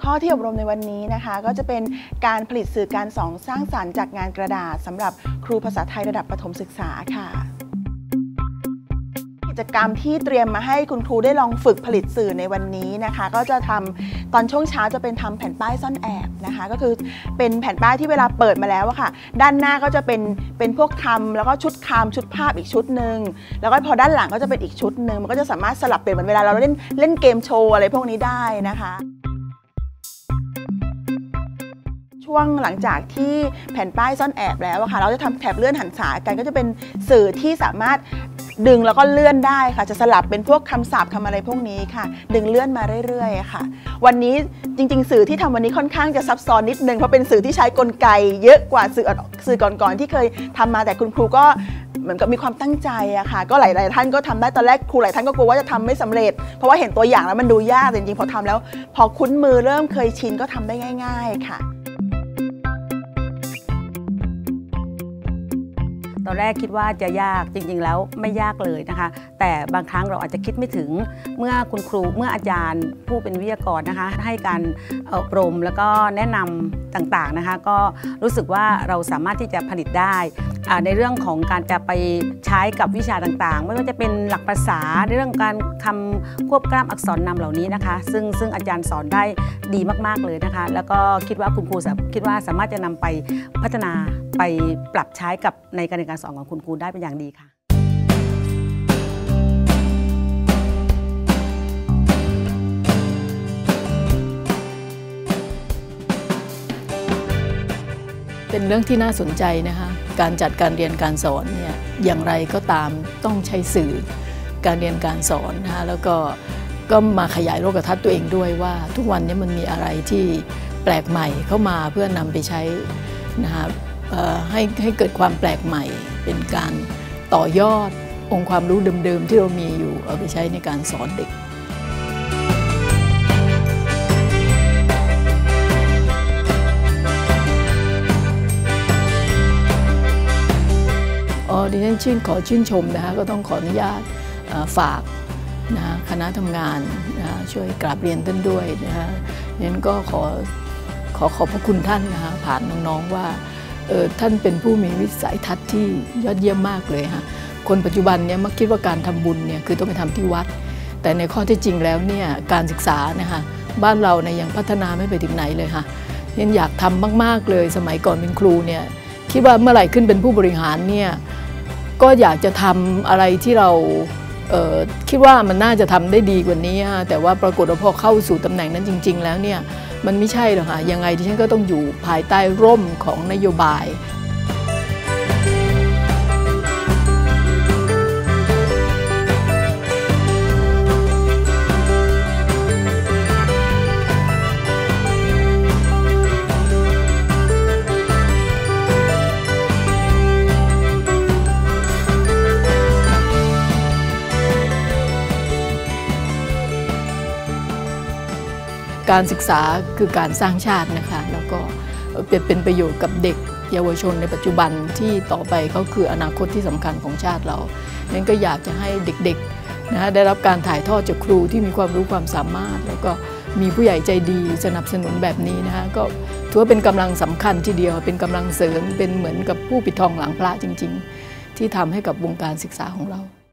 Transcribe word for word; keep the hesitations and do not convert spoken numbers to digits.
ข้อที่อบรมในวันนี้นะคะก็จะเป็นการผลิตสื่อการสอนสร้างสรรค์จากงานกระดาษสำหรับครูภาษาไทยระดับประถมศึกษาค่ะกิจกรรมที่เตรียมมาให้คุณครูได้ลองฝึกผลิตสื่อในวันนี้นะคะก็จะทำตอนช่วงเช้าจะเป็นทำแผ่นป้ายซ่อนแอบนะคะก็คือเป็นแผ่นป้ายที่เวลาเปิดมาแล้วอะค่ะด้านหน้าก็จะเป็นเป็นพวกคำแล้วก็ชุดคำชุดภาพอีกชุดหนึ่งแล้วก็พอด้านหลังก็จะเป็นอีกชุดหนึ่งมันก็จะสามารถสลับเปลี่ยนเหมือนเวลาเราเล่นเล่นเกมโชว์อะไรพวกนี้ได้นะคะช่วงหลังจากที่แผ่นป้ายซ่อนแอบแล้วค่ะเราจะทำแถบเลื่อนหันษากันก็จะเป็นสื่อที่สามารถดึงแล้วก็เลื่อนได้ค่ะจะสลับเป็นพวกคำศัพท์คำอะไรพวกนี้ค่ะดึงเลื่อนมาเรื่อยๆค่ะวันนี้จริงๆสื่อที่ทำวันนี้ค่อนข้างจะซับซ้อนนิดนึงเพราะเป็นสื่อที่ใช้กลไกเยอะกว่าสื่อสื่อก่อนๆที่เคยทำมาแต่คุณครูก็เหมือนกับมีความตั้งใจอะค่ะก็หลายๆท่านก็ทำได้ตอนแรกครูหลายท่านก็กลัวว่าจะทำไม่สำเร็จเพราะว่าเห็นตัวอย่างแล้วมันดูยากแต่จริงๆพอทำแล้วพอคุ้นมือเริ่มเคยชินก็ทำได้ง่ายๆค่ะตอนแรกคิดว่าจะยากจริงๆแล้วไม่ยากเลยนะคะแต่บางครั้งเราอาจจะคิดไม่ถึงเมื่อคุณครูเมื่ออาจารย์ผู้เป็นวิทยากรนะคะให้การอบรมแล้วก็แนะนำต่างๆนะคะก็รู้สึกว่าเราสามารถที่จะผลิตได้ในเรื่องของการจะไปใช้กับวิชาต่างๆไม่ว่าจะเป็นหลักภาษาในเรื่องการคำควบกล้ำอักษรนำเหล่านี้นะคะซึ่งซึ่งอาจารย์สอนได้ดีมากๆเลยนะคะแล้วก็คิดว่าคุณครูคิดว่าสามารถจะนำไปพัฒนาไปปรับใช้กับในการเรียนการสอนของคุณครูได้เป็นอย่างดีค่ะเป็นเรื่องที่น่าสนใจนะคะการจัดการเรียนการสอนเนี่ยอย่างไรก็ตามต้องใช้สื่อการเรียนการสอนนะคะแล้วก็ก็มาขยายโลกทัศน์ตัวเองด้วยว่าทุกวันนี้มันมีอะไรที่แปลกใหม่เข้ามาเพื่อนำไปใช้นะคะให้ให้เกิดความแปลกใหม่เป็นการต่อยอดองค์ความรู้เดิมๆที่เรามีอยู่เอาไปใช้ในการสอนเด็กอ๋อดิฉันชื่นขอชื่นชมนะคะก็ต้องขออนุญาตฝากนะคณะทำงานนะช่วยกราบเรียนท่านด้วยนะคะนั้นก็ขอขอขอบพระคุณท่านนะคะผ่านน้องๆว่าเออท่านเป็นผู้มีวิสัยทัศน์ที่ยอดเยี่ยมมากเลยค่ะคนปัจจุบันเนี่ยมักคิดว่าการทำบุญเนี่ยคือต้องไปทำที่วัดแต่ในข้อที่จริงแล้วเนี่ยการศึกษานะคะบ้านเราเนี่ยยังพัฒนาไม่ไปถึงไหนเลยค่ะยังอยากทำมากๆเลยสมัยก่อนเป็นครูเนี่ยคิดว่าเมื่อไหร่ขึ้นเป็นผู้บริหารเนี่ยก็อยากจะทำอะไรที่เราเอ่อคิดว่ามันน่าจะทำได้ดีกว่านี้แต่ว่าปรากฏว่าพอเข้าสู่ตำแหน่งนั้นจริงๆแล้วเนี่ยมันไม่ใช่หรอกค่ะยังไงดิฉันก็ต้องอยู่ภายใต้ร่มของนโยบายการศึกษาคือการสร้างชาตินะคะแล้วก็เป็นประโยชน์กับเด็กเยาวชนในปัจจุบันที่ต่อไปเขาคืออนาคตที่สำคัญของชาติเรานั้นก็อยากจะให้เด็กๆนะคะได้รับการถ่ายทอดจากครูที่มีความรู้ความสามารถแล้วก็มีผู้ใหญ่ใจดีสนับสนุนแบบนี้นะคะก็ถือว่าเป็นกำลังสำคัญทีเดียวเป็นกำลังเสริมเป็นเหมือนกับผู้ปิดทองหลังพระจริงๆที่ทำให้กับวงการศึกษาของเรา